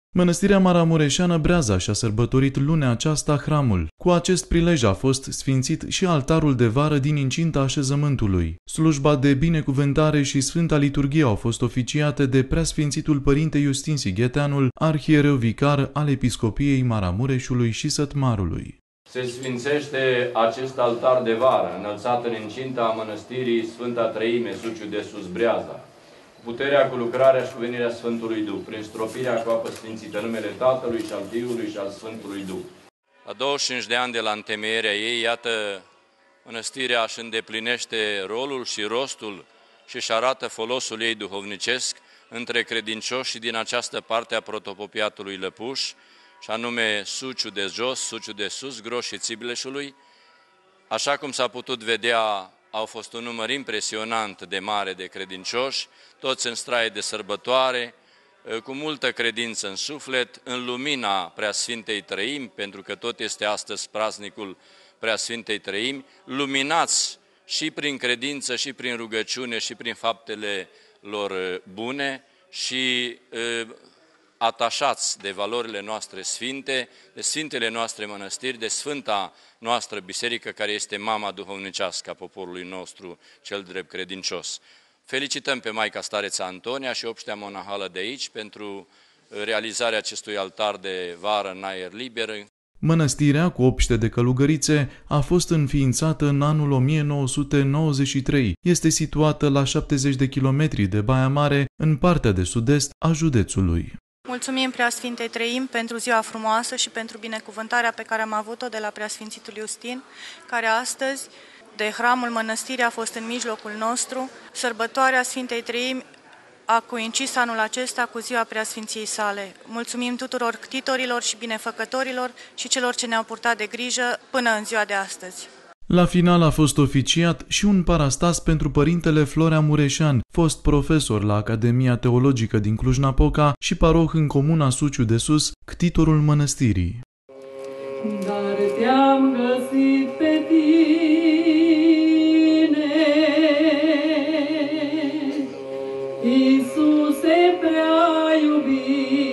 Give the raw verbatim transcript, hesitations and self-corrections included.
Mănăstirea Maramureșeană Breaza și-a sărbătorit lunea aceasta hramul. Cu acest prilej a fost sfințit și altarul de vară din incinta așezământului. Slujba de binecuvântare și Sfânta Liturghie au fost oficiate de Preasfințitul Părinte Iustin Sigheteanul, arhiereu vicar al Episcopiei Maramureșului și Sătmarului. Se sfințește acest altar de vară, înălțat în incinta Mănăstirii Sfânta Treime, Suciu de Sus, Breaza. Puterea cu lucrarea și cu venirea Sfântului Duh, prin stropirea cu apă sfințită, numele Tatălui și al Fiului și al Sfântului Duh. La douăzeci și cinci de ani de la întemeierea ei, iată, mănăstirea își îndeplinește rolul și rostul și își arată folosul ei duhovnicesc între credincioși și din această parte a protopopiatului Lăpuș, și anume Suciu de Jos, Suciu de Sus, Gros și Țibleșului. Așa cum s-a putut vedea, au fost un număr impresionant de mare de credincioși, toți în straie de sărbătoare, cu multă credință în suflet, în lumina Preasfintei Trăimi, pentru că tot este astăzi praznicul Preasfintei Trăimi, luminați și prin credință, și prin rugăciune, și prin faptele lor bune și atașați de valorile noastre sfinte, de sfintele noastre mănăstiri, de sfânta noastră biserică, care este mama duhovnicească a poporului nostru, cel drept credincios. Felicităm pe Maica Stareța Antonia și obștea monahală de aici pentru realizarea acestui altar de vară în aer liber. Mănăstirea, cu obște de călugărițe, a fost înființată în anul o mie nouă sute nouăzeci și trei. Este situată la șaptezeci de kilometri de Baia Mare, în partea de sud-est a județului. Mulțumim Preasfintei Trăimi pentru ziua frumoasă și pentru binecuvântarea pe care am avut-o de la Preasfințitul Iustin, care astăzi, de hramul mănăstirii, a fost în mijlocul nostru. Sărbătoarea Sfintei Trăimi a coincis anul acesta cu ziua Preasfinției sale. Mulțumim tuturor ctitorilor și binefăcătorilor și celor ce ne-au purtat de grijă până în ziua de astăzi. La final a fost oficiat și un parastas pentru părintele Florea Mureșan, fost profesor la Academia Teologică din Cluj-Napoca și paroh în comuna Suciu de Sus, ctitorul mănăstirii. Dar te-am găsit pe tine, Iisuse prea iubit.